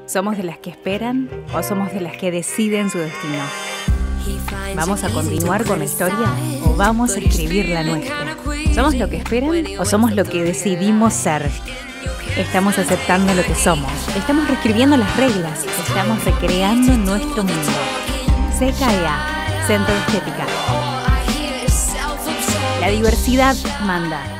¿Somos de las que esperan o somos de las que deciden su destino? ¿Vamos a continuar con la historia o vamos a escribir la nuestra? ¿Somos lo que esperan o somos lo que decidimos ser? Estamos aceptando lo que somos, estamos reescribiendo las reglas, estamos recreando nuestro mundo. CKEA, Centro de Estética. La diversidad manda.